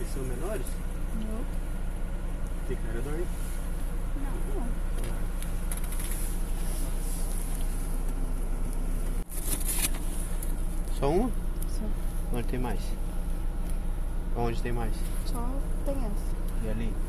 são menores? Não. Tem carregador aí? Não. Só uma? Só. Onde tem mais? Onde tem mais? Só tem essa. E ali?